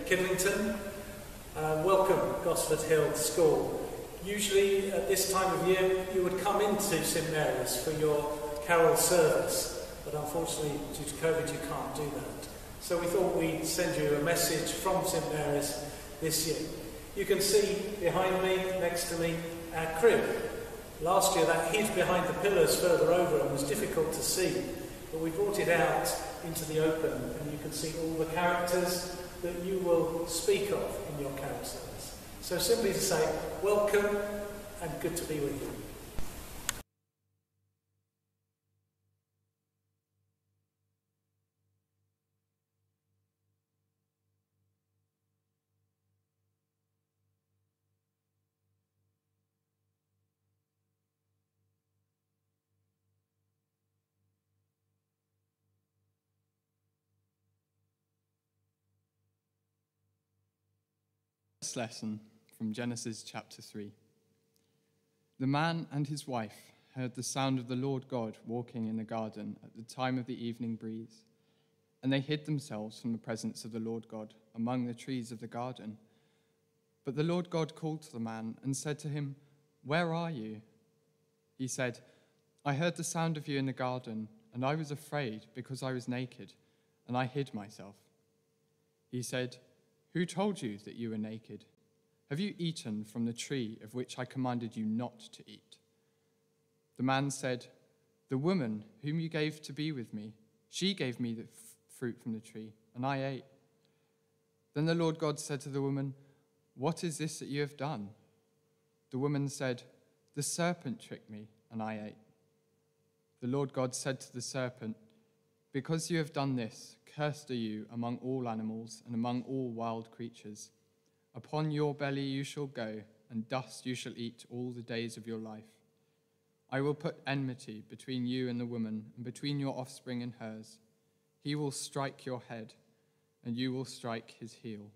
Kidlington. Welcome, Gosford Hill School. Usually at this time of year you would come into St Mary's for your carol service, but unfortunately due to COVID you can't do that. So we thought we'd send you a message from St Mary's this year. You can see behind me, next to me, our crib. Last year that hid behind the pillars further over and was difficult to see, but we brought it out into the open and you can see all the characters that you will speak of in your carol service. So simply to say, welcome and good to be with you. First lesson from Genesis chapter 3. The man and his wife heard the sound of the Lord God walking in the garden at the time of the evening breeze, and they hid themselves from the presence of the Lord God among the trees of the garden. But the Lord God called to the man and said to him, "Where are you?" He said, "I heard the sound of you in the garden, and I was afraid because I was naked, and I hid myself." He said, "Who told you that you were naked? Have you eaten from the tree of which I commanded you not to eat?" The man said, "The woman whom you gave to be with me, she gave me the fruit from the tree, and I ate." Then the Lord God said to the woman, "What is this that you have done?" The woman said, "The serpent tricked me, and I ate." The Lord God said to the serpent, "Because you have done this, cursed are you among all animals and among all wild creatures. Upon your belly you shall go, and dust you shall eat all the days of your life. I will put enmity between you and the woman, and between your offspring and hers. He will strike your head, and you will strike his heel."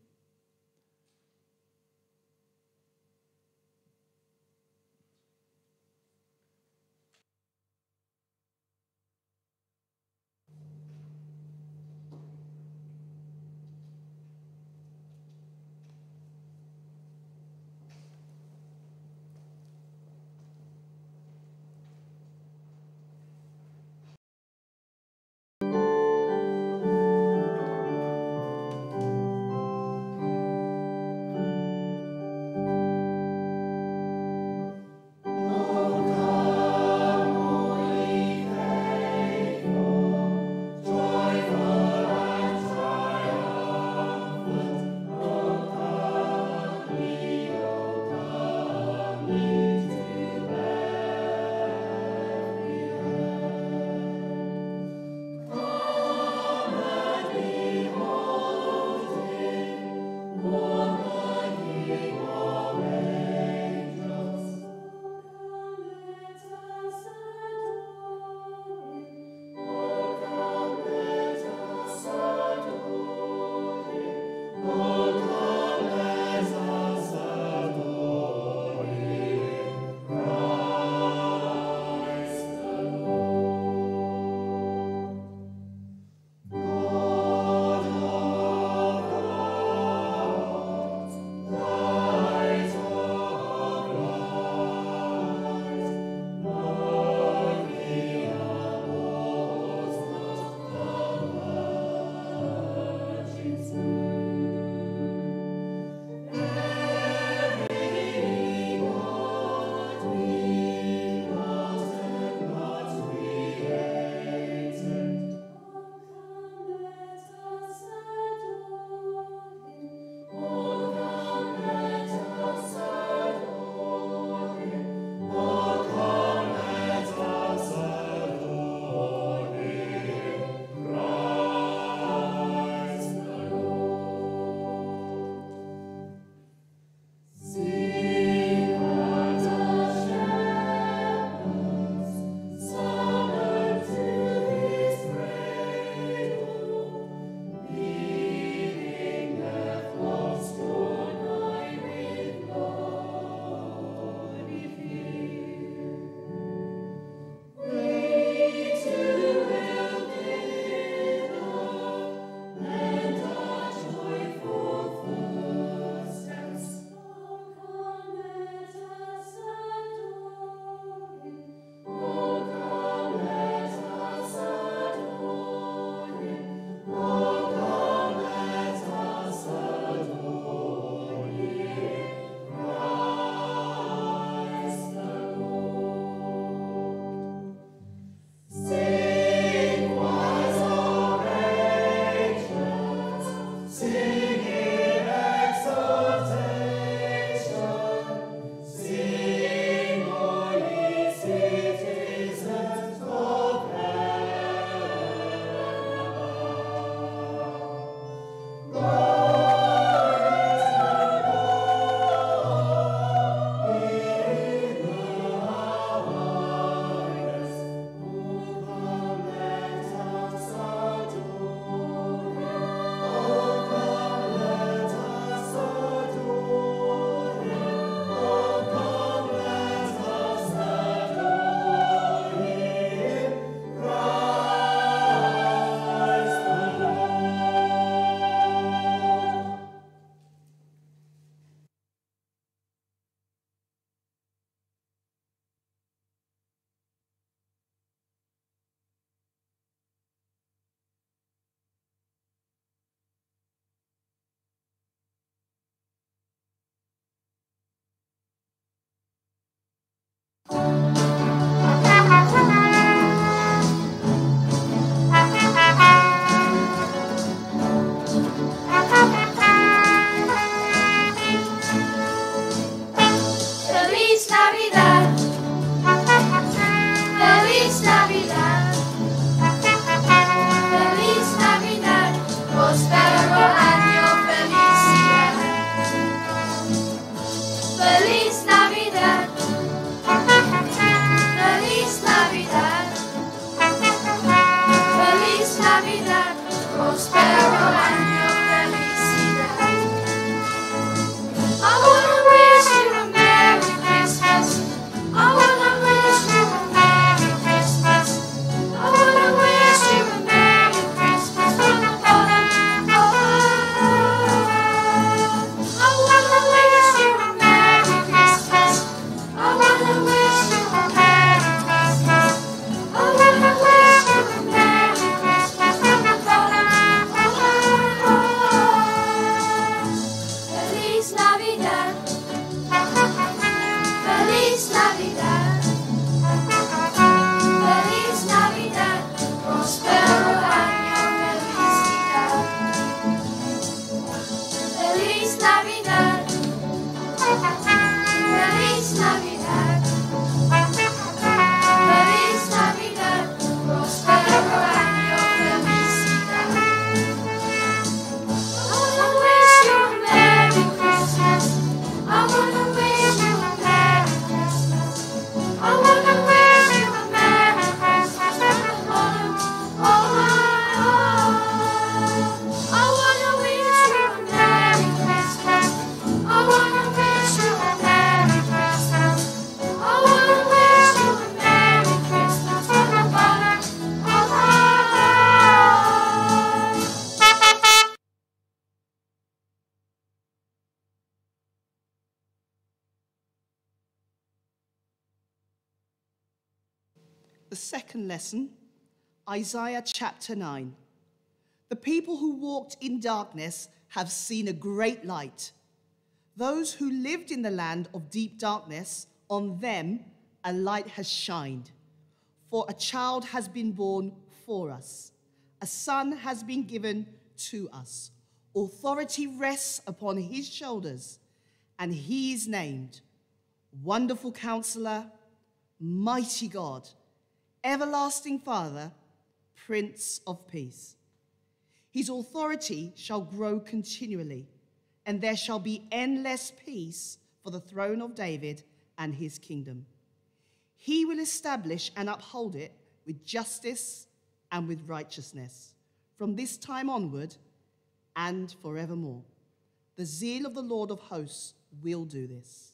The second lesson, Isaiah chapter 9. The people who walked in darkness have seen a great light. Those who lived in the land of deep darkness, on them a light has shined. For a child has been born for us. A son has been given to us. Authority rests upon his shoulders, and he is named Wonderful Counselor, Mighty God, Everlasting Father, Prince of Peace. His authority shall grow continually, and there shall be endless peace for the throne of David and his kingdom. He will establish and uphold it with justice and with righteousness from this time onward and forevermore. The zeal of the Lord of hosts will do this.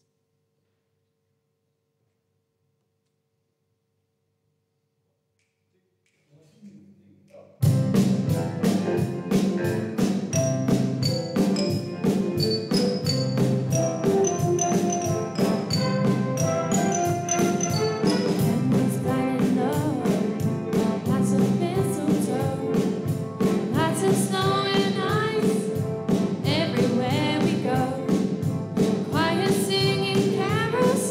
Everywhere we go, choir singing carols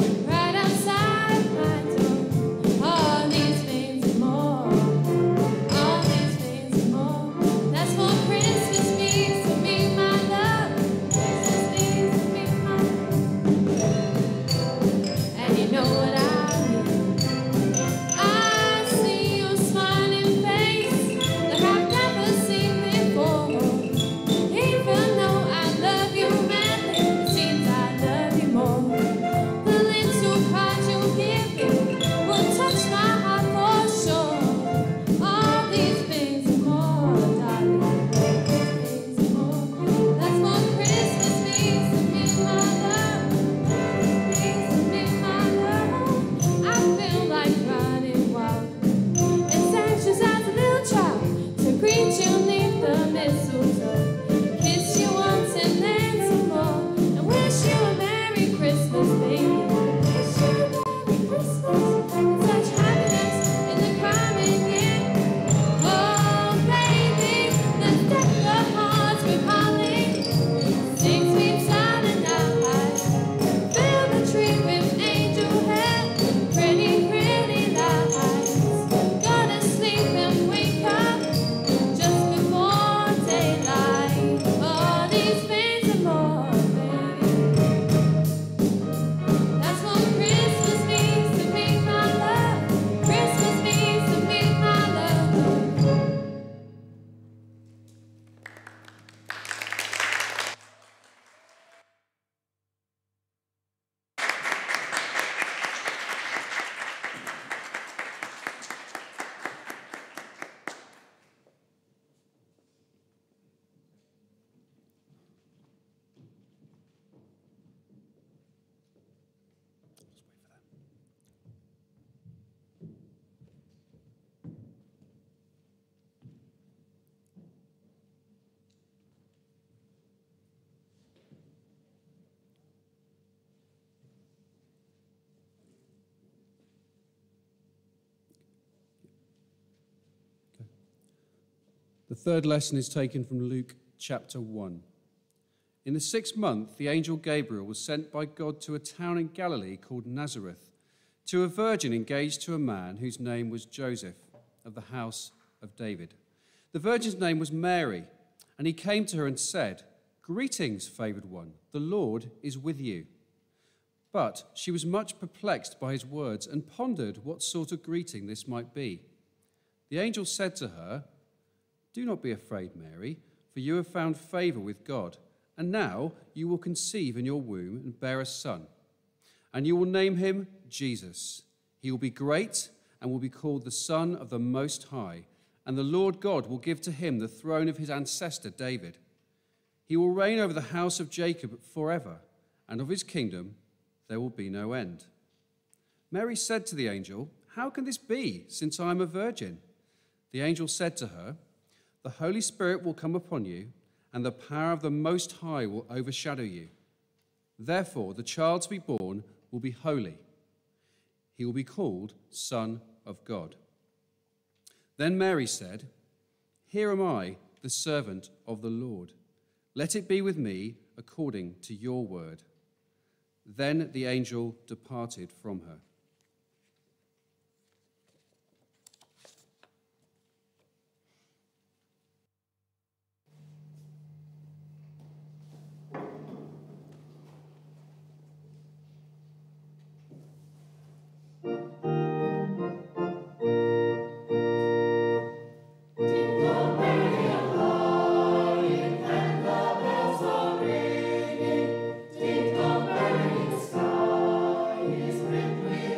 The third lesson is taken from Luke chapter 1. In the 6th month, the angel Gabriel was sent by God to a town in Galilee called Nazareth, to a virgin engaged to a man whose name was Joseph, of the house of David. The virgin's name was Mary, and he came to her and said, "Greetings, favored one, the Lord is with you." But she was much perplexed by his words and pondered what sort of greeting this might be. The angel said to her, "Do not be afraid, Mary, for you have found favor with God, and now you will conceive in your womb and bear a son, and you will name him Jesus. He will be great and will be called the Son of the Most High, and the Lord God will give to him the throne of his ancestor David. He will reign over the house of Jacob forever, and of his kingdom there will be no end." Mary said to the angel, "How can this be, since I am a virgin?" The angel said to her, "The Holy Spirit will come upon you, and the power of the Most High will overshadow you. Therefore, the child to be born will be holy. He will be called Son of God. Then Mary said, "Here am I, the servant of the Lord. Let it be with me according to your word." Then the angel departed from her. With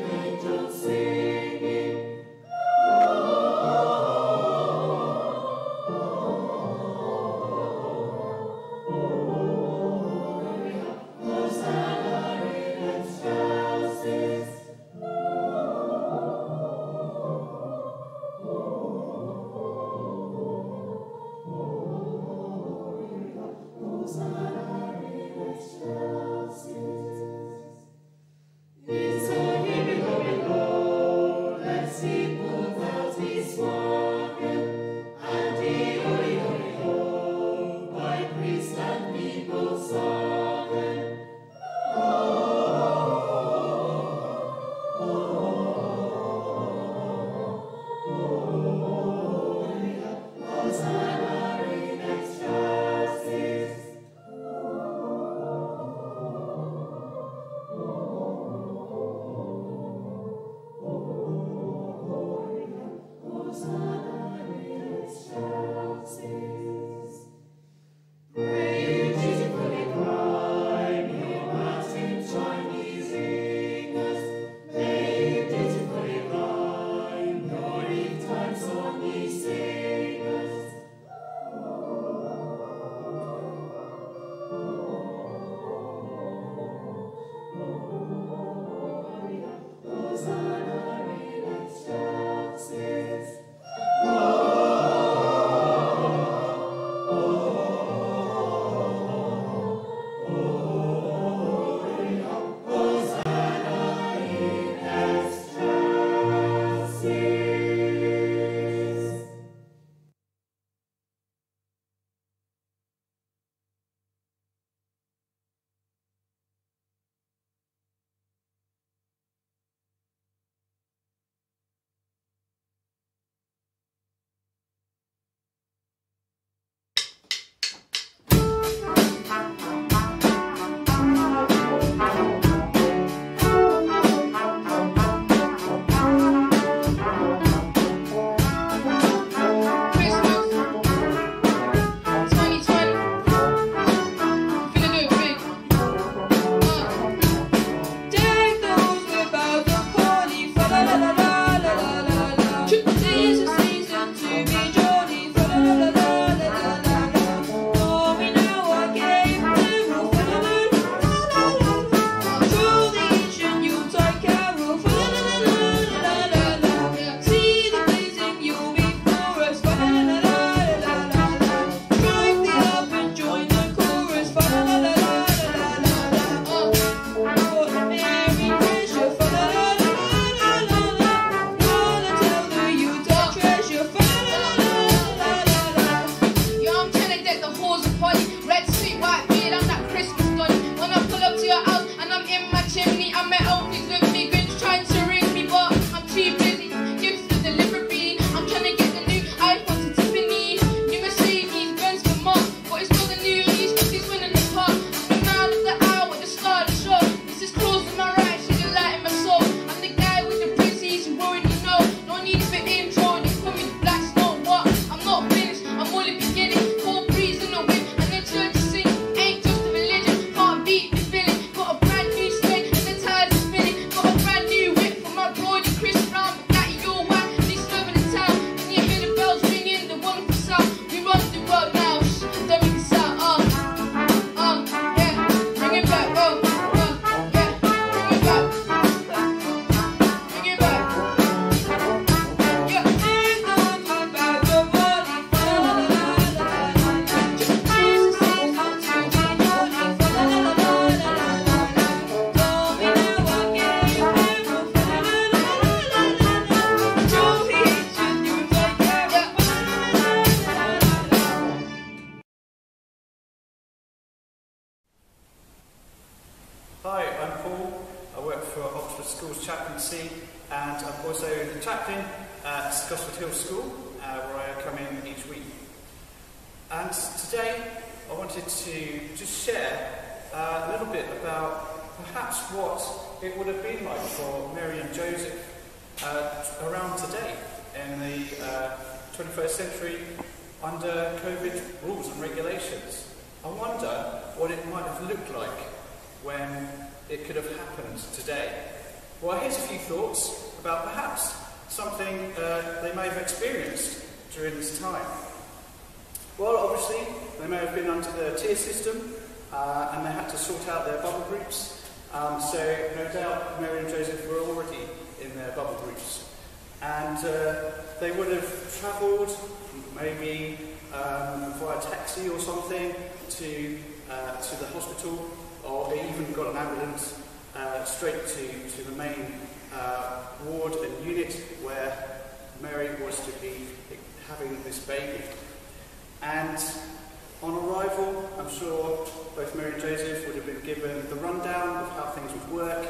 Oxford Schools chaplaincy, and I'm also the chaplain at Gosford Hill School, where I come in each week. And today I wanted to just share a little bit about perhaps what it would have been like for Mary and Joseph around today in the 21st century under COVID rules and regulations. I wonder what it might have looked like when it could have happened today. Well, here's a few thoughts about perhaps something they may have experienced during this time. Well, obviously, they may have been under the tier system and they had to sort out their bubble groups. So no doubt Mary and Joseph were already in their bubble groups. And they would have travelled, maybe via taxi or something, to the hospital, or they even got an ambulance straight to the main ward and unit where Mary was to be having this baby. And on arrival, I'm sure both Mary and Joseph would have been given the rundown of how things would work,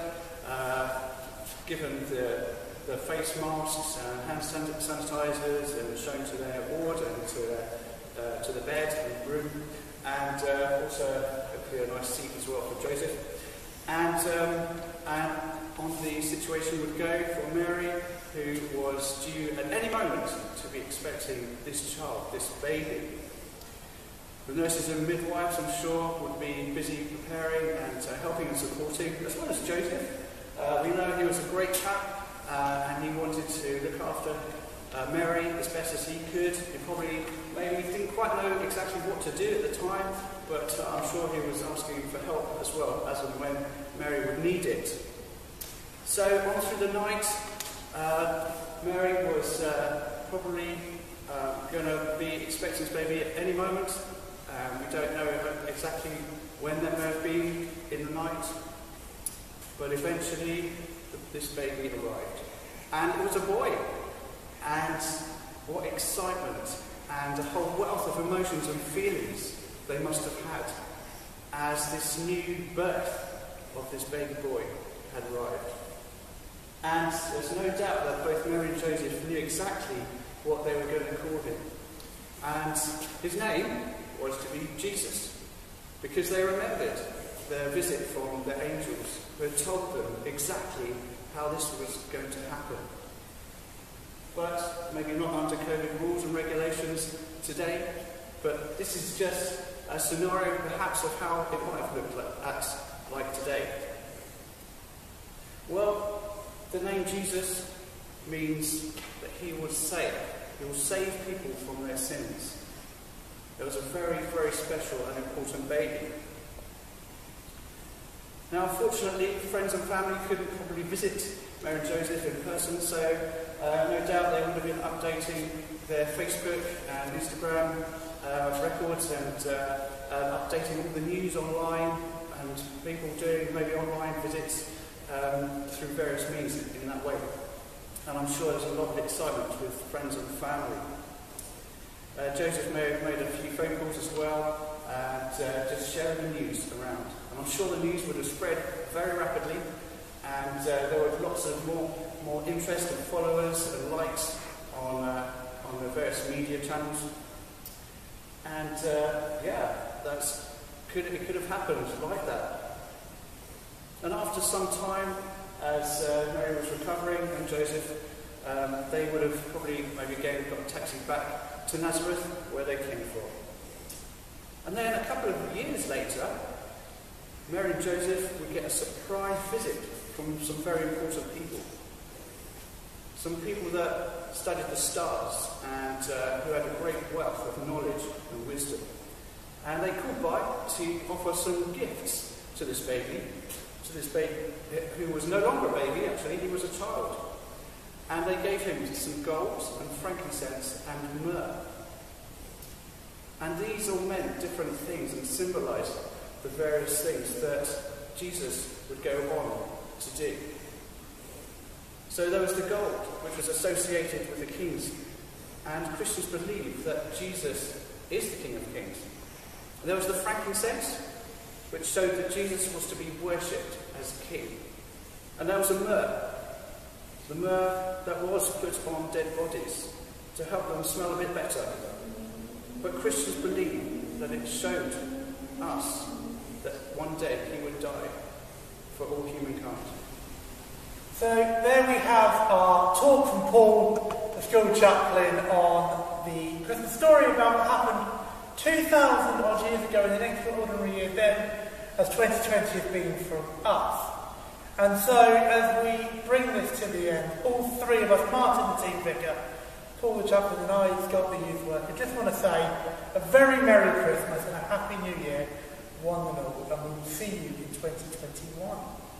given the face masks and hand sanitizers, and shown to their ward and to the bed and room, and also hopefully a nice seat as well for Joseph. And on the situation would go for Mary, who was due at any moment to be expecting this child, this baby. The nurses and midwives, I'm sure, would be busy preparing and helping and supporting, as well as Joseph. We know he was a great chap, and he wanted to look after Mary as best as he could. He probably maybe didn't quite know exactly what to do at the time, but I'm sure he was asking for help as well, as and when Mary would need it. So on through the night, Mary was probably going to be expecting this baby at any moment. We don't know exactly when that may have been in the night, but eventually this baby arrived. And it was a boy. And what excitement and a whole wealth of emotions and feelings they must have had as this new birth of this baby boy had arrived. And there's no doubt that both Mary and Joseph knew exactly what they were going to call him. And his name was to be Jesus, because they remembered their visit from the angels who had told them exactly how this was going to happen. But maybe not under COVID rules and regulations today, but this is just a scenario perhaps of how it might have looked like today. Well, the name Jesus means that he will save. He will save people from their sins. It was a very, very special and important baby. Now, unfortunately, friends and family couldn't probably visit Mary and Joseph in person, so no doubt they would have been updating their Facebook and Instagram records and updating all the news online, and people doing maybe online visits through various means in that way. And I'm sure there's a lot of excitement with friends and family. Joseph may have made a few phone calls as well, and just sharing the news around. And I'm sure the news would have spread very rapidly, and there were lots of more interest and followers and likes on the various media channels. And it could have happened like that. And after some time, as Mary was recovering and Joseph, they would have probably maybe again got a taxi back to Nazareth, where they came from. And then a couple of years later, Mary and Joseph would get a surprise visit from some very important people. Some people that studied the stars and who had a great wealth of knowledge and wisdom. And they called by to offer some gifts to this baby who was no longer a baby, actually, he was a child. And they gave him some gold and frankincense and myrrh. And these all meant different things and symbolised the various things that Jesus would go on to do. So there was the gold, which was associated with the kings. And Christians believe that Jesus is the King of Kings. And there was the frankincense, which showed that Jesus was to be worshipped as king. And there was a myrrh, the myrrh that was put on dead bodies to help them smell a bit better. But Christians believe that it showed us that one day he would die for all humankind. So there we have our talk from Paul, the school chaplain, on the Christmas story about what happened 2,000 odd years ago in an extraordinary year then, as 2020 has been for us. And so as we bring this to the end, all three of us, Martin the team vicar, Paul the chaplain and I, Scott the youth worker, just want to say a very Merry Christmas and a Happy New Year, one and all, and we will see you in 2021.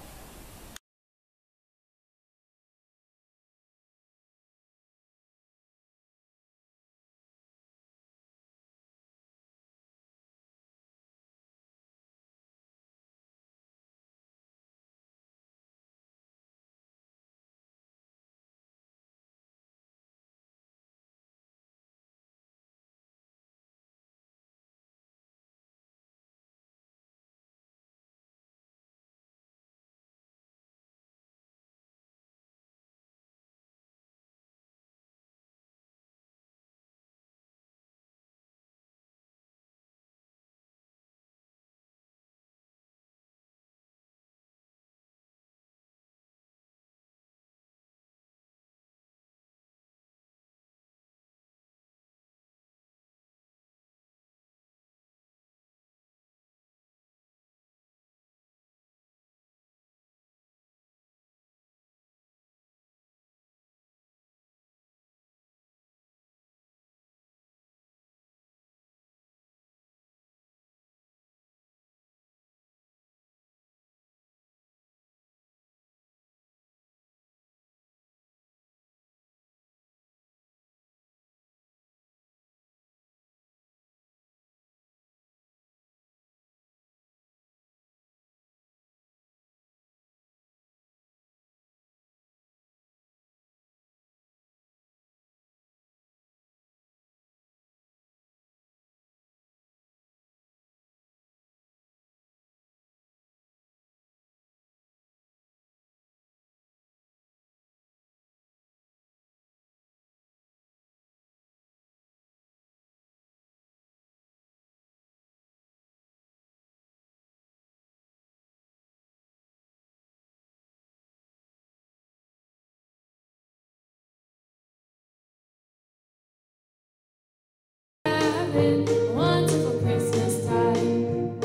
Having a wonderful Christmas time.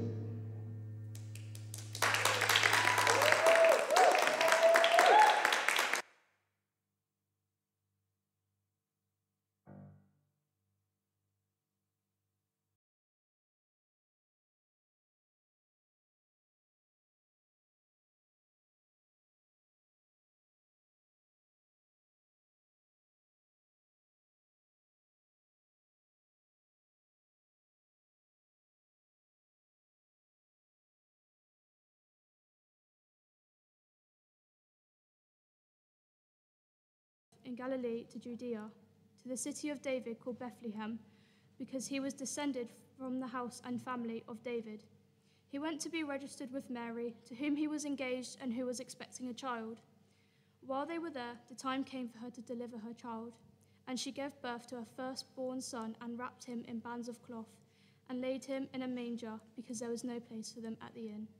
In Galilee to Judea, to the city of David called Bethlehem, because he was descended from the house and family of David. He went to be registered with Mary, to whom he was engaged and who was expecting a child. While they were there, the time came for her to deliver her child, and she gave birth to her firstborn son and wrapped him in bands of cloth and laid him in a manger because there was no place for them at the inn.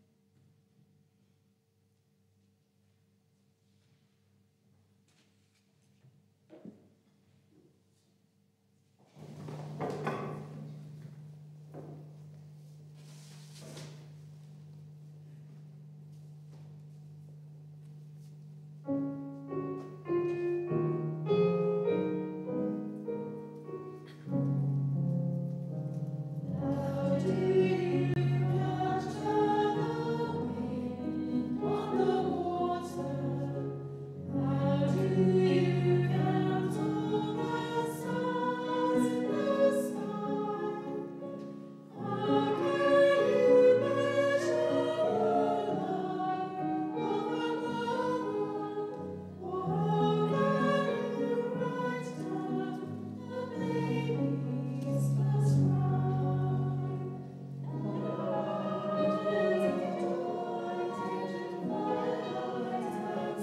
How do you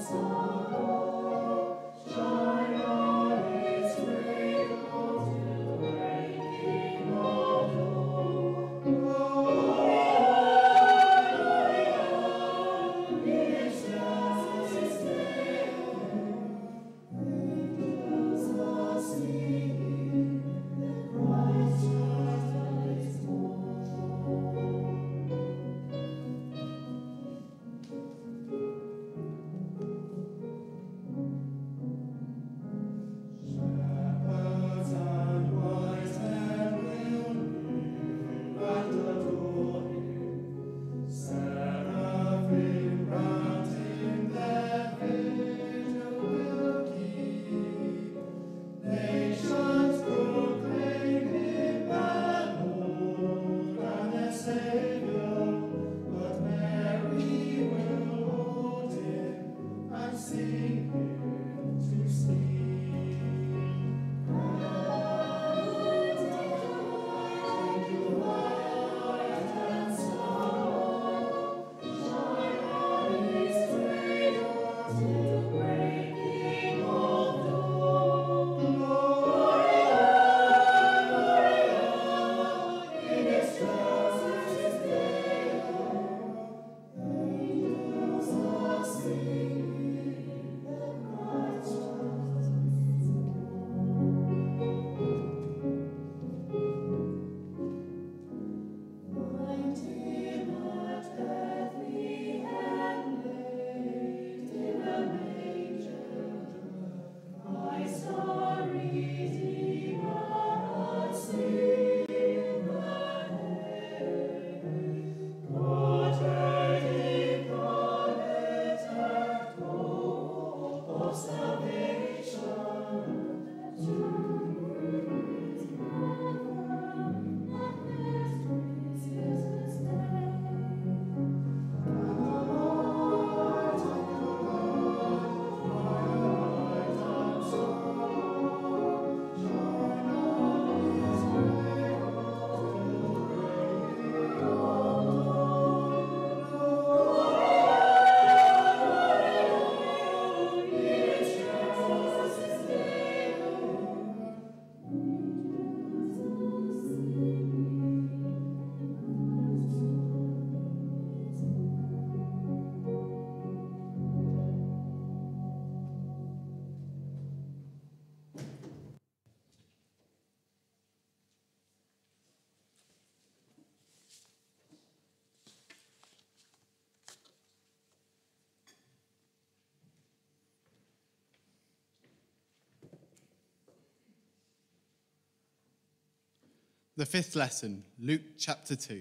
The fifth lesson, Luke chapter 2.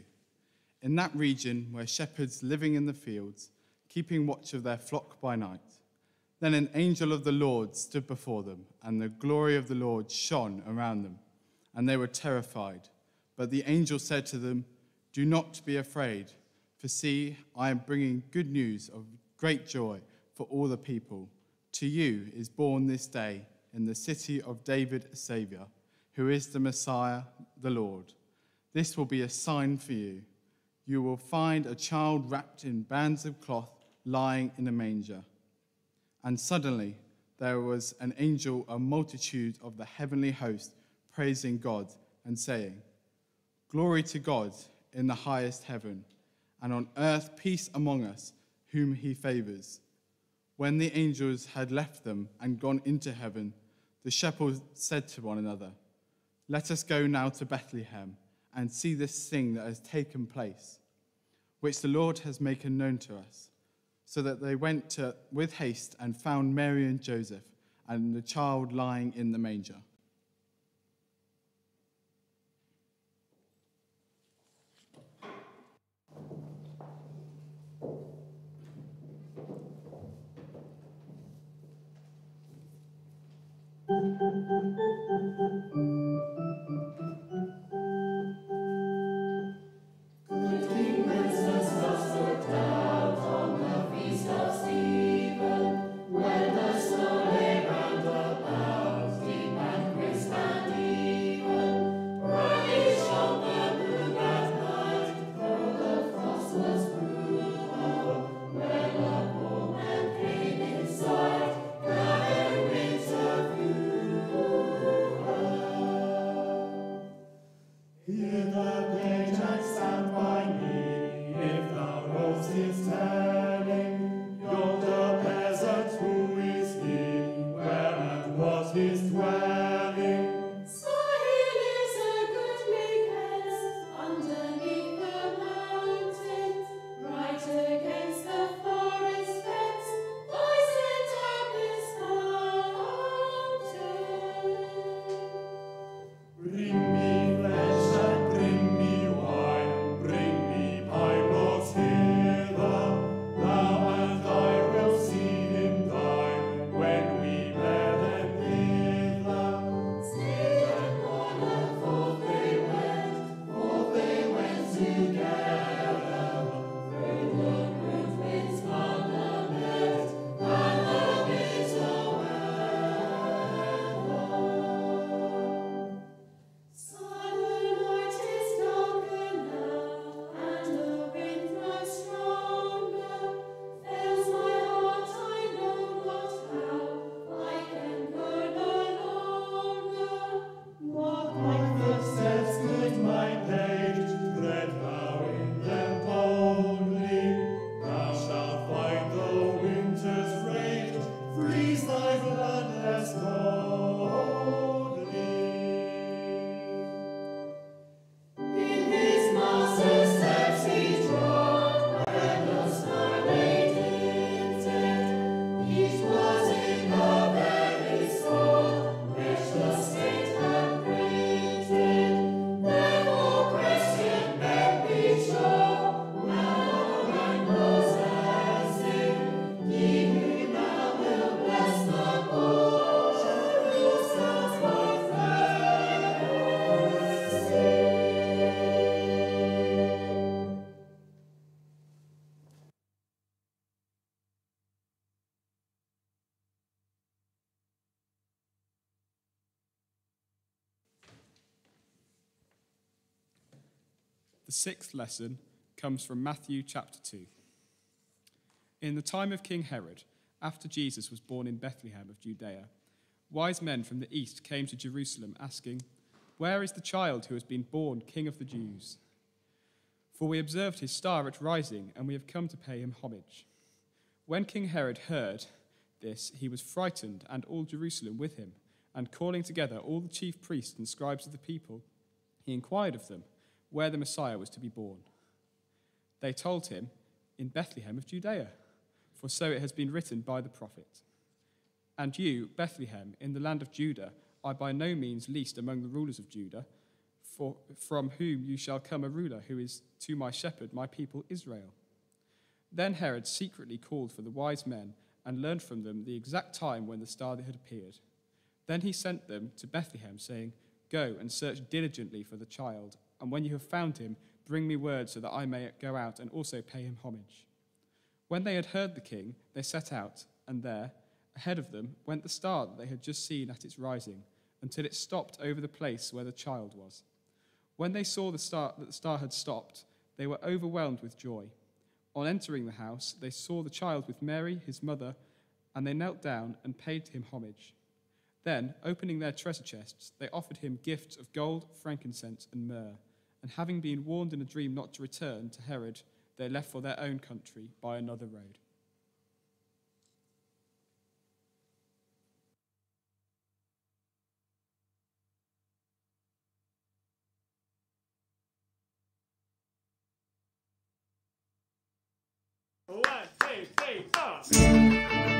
In that region were shepherds living in the fields, keeping watch of their flock by night. Then an angel of the Lord stood before them, and the glory of the Lord shone around them, and they were terrified. But the angel said to them, "Do not be afraid, for see, I am bringing good news of great joy for all the people. To you is born this day in the city of David a Saviour, who is the Messiah, the Lord. This will be a sign for you. You will find a child wrapped in bands of cloth lying in a manger." And suddenly there was an angel, a multitude of the heavenly host, praising God and saying, "Glory to God in the highest heaven, and on earth peace among us, whom he favors." When the angels had left them and gone into heaven, the shepherds said to one another, "Let us go now to Bethlehem and see this thing that has taken place, which the Lord has made known to us." So that they went with haste and found Mary and Joseph and the child lying in the manger. When the snow lay round about, deep and The sixth lesson comes from Matthew chapter 2. In the time of King Herod, after Jesus was born in Bethlehem of Judea, wise men from the east came to Jerusalem asking, "Where is the child who has been born King of the Jews? For we observed his star at rising, and we have come to pay him homage." When King Herod heard this, he was frightened, and all Jerusalem with him. And calling together all the chief priests and scribes of the people, he inquired of them where the Messiah was to be born. They told him, "In Bethlehem of Judea, for so it has been written by the prophet. And you, Bethlehem, in the land of Judah, are by no means least among the rulers of Judah, for from whom you shall come a ruler who is to my shepherd, my people Israel." Then Herod secretly called for the wise men and learned from them the exact time when the star had appeared. Then he sent them to Bethlehem, saying, "Go and search diligently for the child, and when you have found him, bring me word so that I may go out and also pay him homage." When they had heard the king, they set out, and there, ahead of them, went the star that they had just seen at its rising, until it stopped over the place where the child was. When they saw that the star had stopped, they were overwhelmed with joy. On entering the house, they saw the child with Mary, his mother, and they knelt down and paid him homage. Then, opening their treasure chests, they offered him gifts of gold, frankincense, and myrrh. And having been warned in a dream not to return to Herod, they left for their own country by another road. One, two, three, four.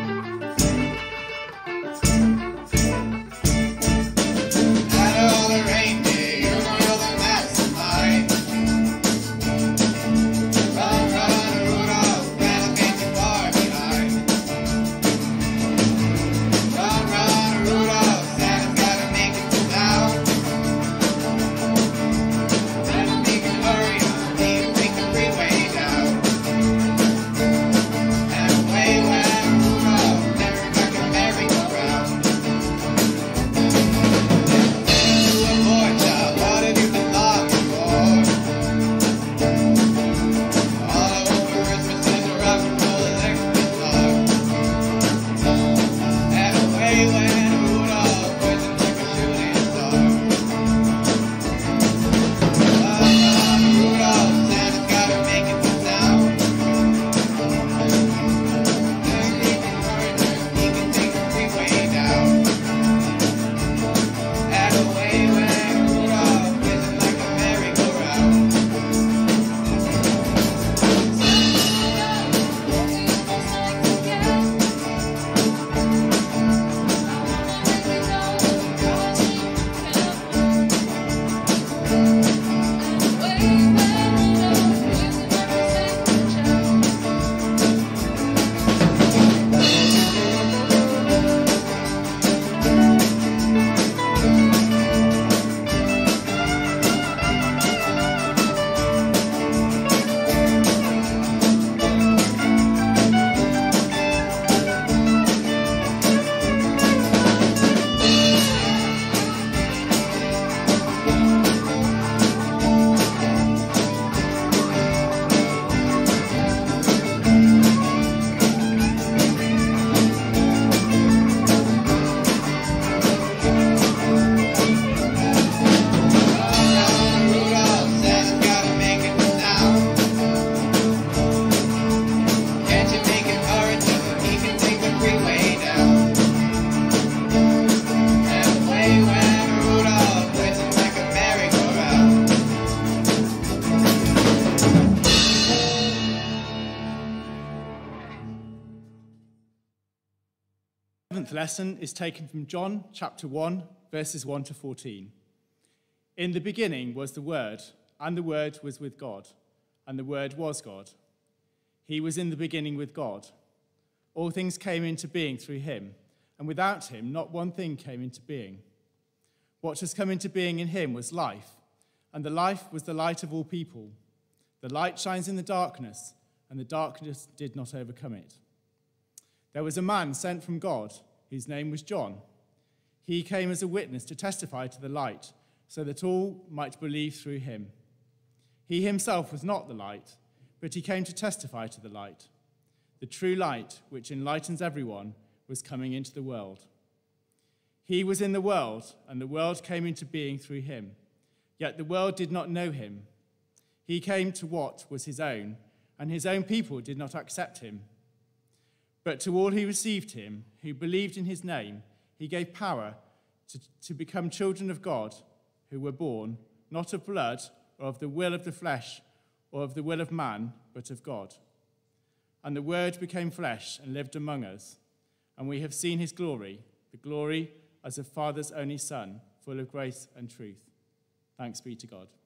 The lesson is taken from John chapter 1, verses 1 to 14. In the beginning was the Word, and the Word was with God, and the Word was God. He was in the beginning with God. All things came into being through him, and without him not one thing came into being. What has come into being in him was life, and the life was the light of all people. The light shines in the darkness, and the darkness did not overcome it. There was a man sent from God, whose name was John. He came as a witness to testify to the light, so that all might believe through him. He himself was not the light, but he came to testify to the light. The true light, which enlightens everyone, was coming into the world. He was in the world, and the world came into being through him. Yet the world did not know him. He came to what was his own, and his own people did not accept him. But to all who received him, who believed in his name, he gave power to become children of God, who were born, not of blood, or of the will of the flesh, or of the will of man, but of God. And the Word became flesh and lived among us, and we have seen his glory, the glory as of Father's only Son, full of grace and truth. Thanks be to God.